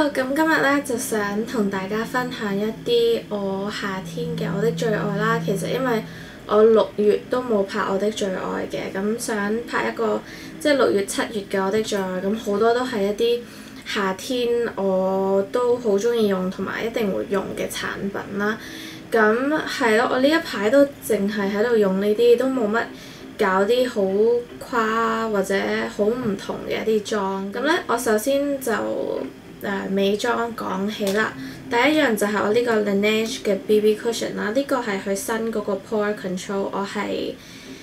咁今日咧就想同大家分享一啲我夏天嘅我的最愛啦。其實因為我6月都冇拍我的最愛嘅，咁想拍一個即係6月、7月嘅我的最愛，咁好多都係一啲夏天我都好鍾意用同埋一定會用嘅產品啦。咁係咯，我呢一排都淨係喺度用呢啲，都冇乜搞啲好誇或者好唔同嘅一啲妝。咁咧，我首先就美妝講起啦。第一樣就係我呢個 Laneige 嘅 BB Cushion 啦，呢個係佢新嗰個 Pore Control， 我係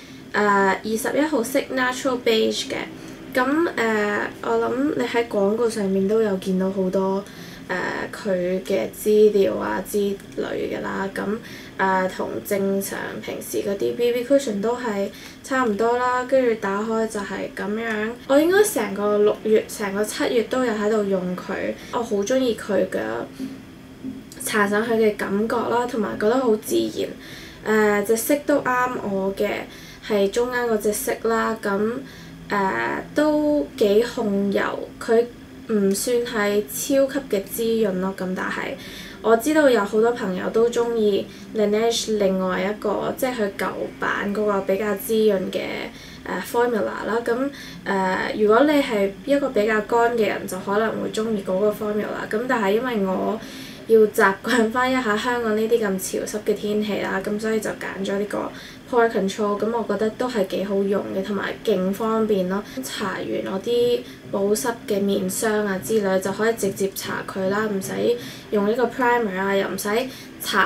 21號色 Natural Beige 嘅。咁我諗你喺廣告上面都有見到好多佢嘅資料啊之類嘅啦。咁同正常平時嗰啲 BB Cushion 都係差唔多啦。跟住打開就係咁樣。我應該成個6月、成個7月都有喺度用佢。我好中意佢嘅搽上去嘅感覺啦，同埋覺得好自然。隻色都啱我嘅，係中間嗰隻色啦。咁都幾控油，佢唔算係超級嘅滋潤咯。咁但係我知道有好多朋友都中意 Laneige 另外一個，即係佢舊版嗰個比較滋潤嘅formula 啦。咁如果你係一個比較乾嘅人，就可能會中意嗰個 formula。咁但係因為我要習慣翻一下香港呢啲咁潮濕嘅天氣啦，咁所以就揀咗呢個 Pore Control。咁我覺得都係幾好用嘅，同埋勁方便咯。搽完我啲保濕嘅面霜啊之類，就可以直接搽佢啦，唔使用呢個 primer 啊，又唔使搽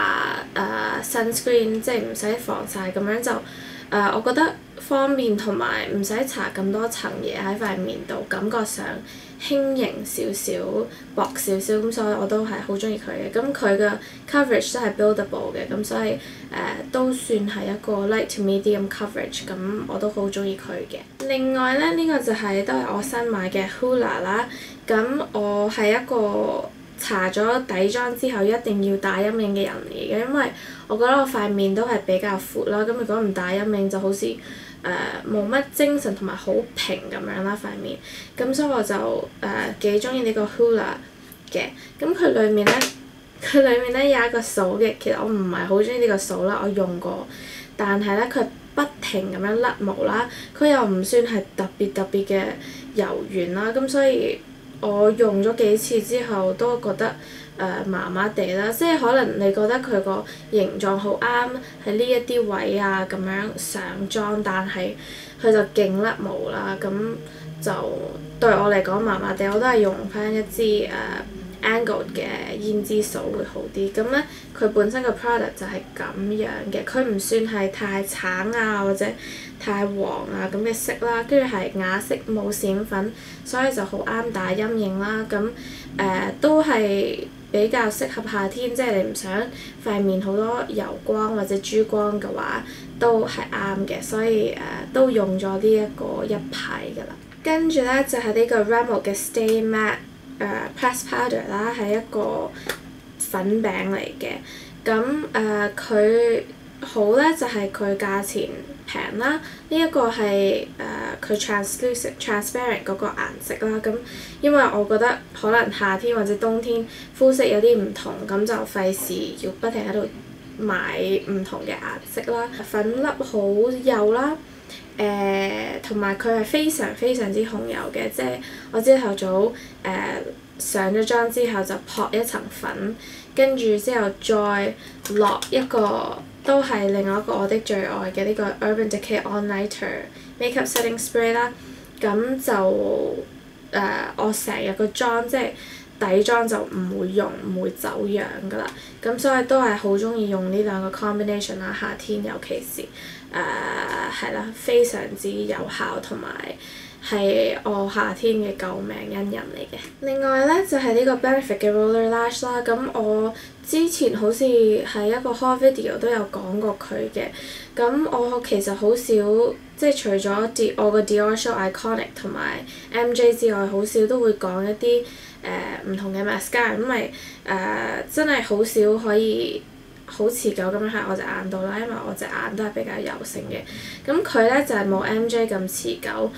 sunscreen， 即係唔使防曬咁樣就我覺得方便，同埋唔使搽咁多層嘢喺塊面度，感覺上輕盈少少、薄少少，咁所以我都係好中意佢嘅。咁佢嘅 coverage 都係 buildable 嘅，咁所以都算係一個 light to medium coverage， 咁我都好中意佢嘅。另外咧，呢個就係都係我新買嘅 Hoola 啦。咁我係一個搽咗底妝之後一定要戴陰影嘅人嚟嘅，因為我覺得我塊面都係比較闊啦。咁如果唔戴陰影就好似冇乜精神同埋好平咁樣啦塊面。咁所以我就幾中意呢個 Hoola 嘅。咁佢裡面咧有一個掃嘅，其實我唔係好中意呢個掃啦，我用過，但係咧佢不停咁樣甩毛啦，佢又唔算係特別嘅柔軟啦，咁所以我用咗幾次之後都覺得麻麻地啦，即係可能你覺得佢個形狀好啱喺呢一啲位啊咁樣上妝，但係佢就勁甩毛啦，咁就對我嚟講麻麻地，我都係用翻一支Angled 嘅胭脂掃會好啲。咁咧佢本身個 product 就係咁樣嘅，佢唔算係太橙啊或者太黃啊咁嘅色啦，跟住係啞色冇閃粉，所以就好啱打陰影啦。咁都係比較適合夏天，即係你唔想塊面好多油光或者珠光嘅話，都係啱嘅，所以都用咗呢一排㗎啦。跟住咧就係呢個 Rimmel 嘅 Stay Matte Press Powder 啦，係一個粉餅嚟嘅。咁佢好咧就係佢價錢平啦。呢一個係佢 transparent 嗰個顏色啦。咁因為我覺得可能夏天或者冬天膚色有啲唔同，咁就費事要不停喺度買唔同嘅顏色啦。粉粒好幼啦。同埋佢係非常之控油嘅，即係我朝頭早上咗妝之後就撲一層粉，跟住之後再落一個都係另外一個我的最愛嘅呢個 Urban Decay All Nighter Makeup Setting Spray 啦。咁就我成日個妝即係底妝就唔會溶唔會走樣㗎啦。咁所以都係好中意用呢兩個 combination 啦，夏天尤其是係啦，非常之有效同埋係我夏天嘅救命恩人嚟嘅。另外咧就係呢個 Benefit 嘅 Roller Lash 啦。咁我之前好似喺一個 haul video 都有講過佢嘅。咁我其實好少即係除咗我個 Dior Show Iconic 同埋 MJ 之外，好少都會講一啲唔同嘅 mascara，因為真係好少可以好持久咁樣喺我隻眼度啦，因為我隻眼都係比較油性嘅。咁佢咧就係冇 MJ 咁持久。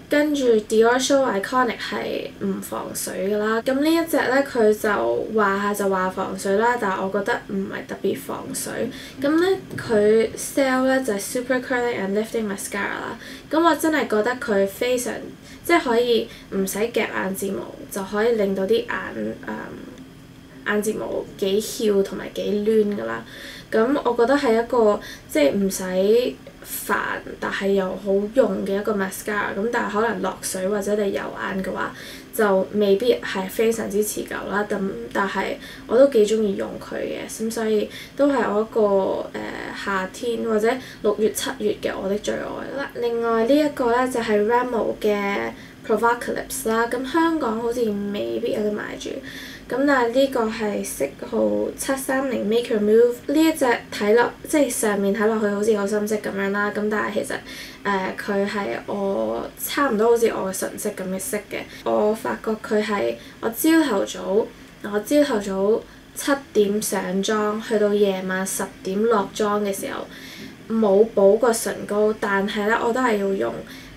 跟住 Dior So Iconic 係唔防水㗎啦。咁呢一隻咧佢就話下就話防水啦，但係我覺得唔係特別防水。咁咧佢 sell 咧就係 Super Curling and Lifting Mascara 啦。咁我真係覺得佢非常即係可以唔使夾眼睫毛就可以令到啲眼睫毛幾翹同埋幾攣㗎啦。咁我覺得係一個即係唔使煩，但係又好用嘅一個 mascara。咁但係可能落水或者你油眼嘅話，就未必係非常之持久啦。但係我都幾中意用佢嘅，咁所以都係我一個夏天或者6月7月嘅我的最愛啦。另外呢一個咧就係 Rimmel 嘅 Provocalypse 啦。咁香港好似未必有得買住。咁但係呢個係色號730 Make Your Move。呢一隻睇落即係上面睇落去好似好深色咁樣啦，咁但係其實佢係我差唔多好似我嘅唇色咁嘅色嘅。我發覺佢係我朝頭早7點上妝，去到夜晚10點落妝嘅時候冇補過唇膏，但係咧我都係要用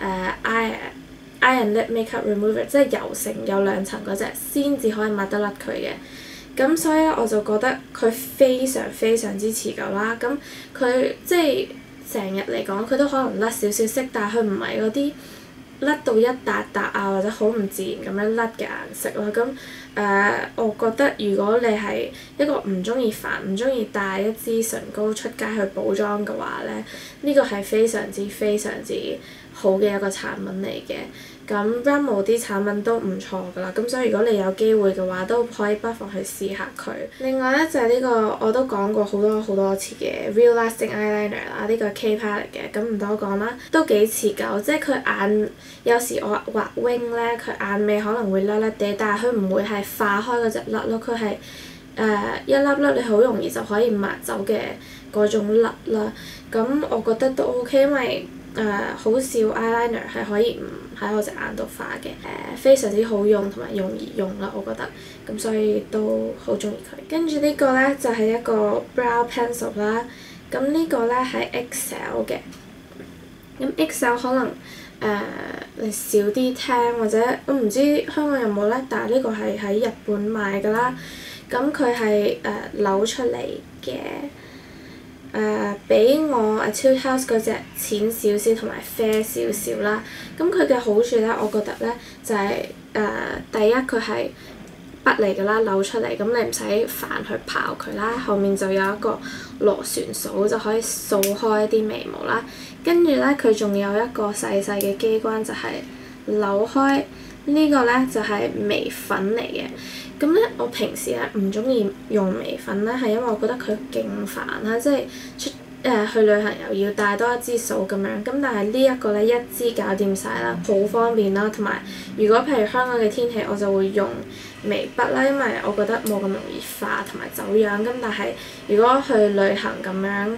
Eye and Lip Makeup Remover， 即係油性有2層嗰隻先至可以抹得甩佢嘅。咁所以我就覺得佢非常非常之持久啦。咁佢即係成日嚟講，佢都可能甩少少色，但係佢唔係嗰啲甩到一笪笪啊，或者好唔自然咁樣甩嘅顏色咯。咁我覺得如果你係一個唔中意煩、唔中意帶一支唇膏出街去補妝嘅話咧，呢個係非常之好嘅一個產品嚟嘅。咁 Rimmel 啲產品都唔錯㗎啦，咁所以如果你有機會嘅話，都可以不妨去試下佢。另外咧就係呢個我都講過好多次嘅 Real Lasting Eyeliner 啦，呢個係 K 牌嚟嘅，咁唔多講啦，都幾持久。即係佢眼有時我畫 wing 咧，佢眼尾可能會甩甩地，但係佢唔會係化開嗰隻甩咯，佢係一粒粒你好容易就可以抹走嘅嗰種甩啦。咁我覺得都 OK， 因為好少 eyeliner 係可以唔喺我隻眼度化嘅，非常之好用同埋容易用啦，我覺得，咁所以都好中意佢。跟住呢個咧就係一個 brow pencil 啦，咁呢個咧係 XL 嘅，咁 XL 可能你少啲聽或者我唔知香港有冇咧，但係呢個係喺日本買㗎啦，咁佢係扭出嚟嘅。比我 Etude House 嗰隻淺少少同埋啡少少啦，咁佢嘅好處咧，我覺得咧就係第一佢係筆嚟㗎啦，扭出嚟咁你唔使煩去刨佢啦，後面就有一個螺旋掃就可以掃開一啲眉毛啦，跟住咧佢仲有一個細細嘅機關就係扭開呢個咧就係眉粉嚟嘅。咁咧，我平時咧唔中意用眉粉咧，係因為我覺得佢勁煩啦，即係去旅行又要帶多一支掃咁樣。咁但係呢一個咧一支搞掂晒啦，好方便啦。同埋如果譬如香港嘅天氣，我就會用眉筆啦，因為我覺得冇咁容易化同埋走樣。咁但係如果去旅行咁樣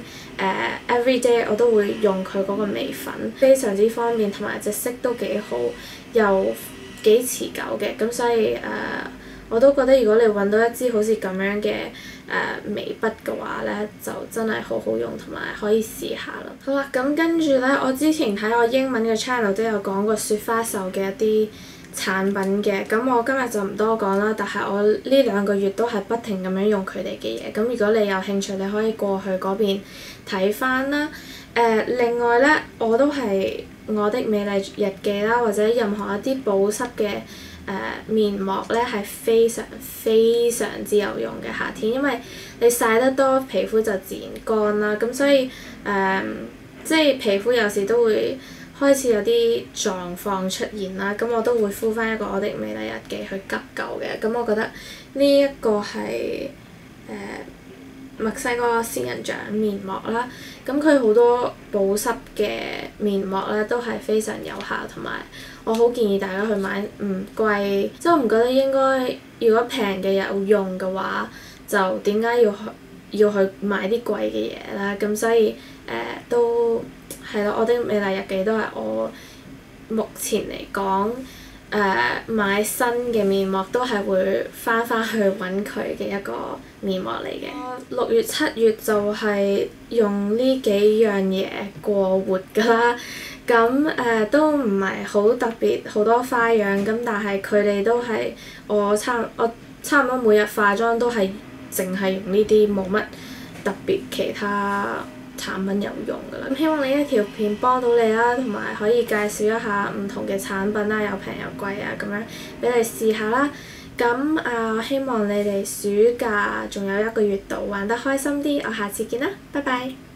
everyday 我都會用佢嗰個眉粉，非常之方便，同埋隻色都幾好，又幾持久嘅。咁所以我都覺得如果你揾到一支好似咁樣嘅眉筆嘅話咧，就真係好好用，同埋可以試下啦。好啦，咁跟住咧，我之前喺我英文嘅 channel 都有講過雪花秀嘅一啲產品嘅，咁我今日就唔多講啦。但係我呢2個月都係不停咁樣用佢哋嘅嘢，咁如果你有興趣，你可以過去嗰邊睇翻啦。另外咧，我都係我的美麗日記啦，或者任何一啲保濕嘅面膜咧係非常之有用嘅夏天，因為你曬得多，皮膚就自然乾啦，咁所以即係皮膚有時都會開始有啲狀況出現啦，咁我都會敷翻一個我的美麗日記去急救嘅，咁我覺得呢一個係墨西哥仙人掌面膜啦，咁佢好多保濕嘅面膜咧都係非常有效，同埋我好建議大家去買，唔貴，即係我唔覺得應該，如果平嘅有用嘅話，就點解要去買啲貴嘅嘢啦？咁所以都係咯，我的美麗日記都係我目前嚟講買新嘅面膜都係會翻去揾佢嘅一個面膜嚟嘅。6月7月就係用呢幾樣嘢過活㗎啦。 咁都唔係好特別好多花樣，咁但係佢哋都係我差唔多每日化妝都係淨係用呢啲，冇乜特別其他產品有用㗎啦。咁希望呢一條片幫到你啦，同埋可以介紹一下唔同嘅產品啦，有平有貴啊，咁樣俾你試下啦。咁希望你哋暑假仲有1個月度玩得開心啲，我下次見啦，拜拜。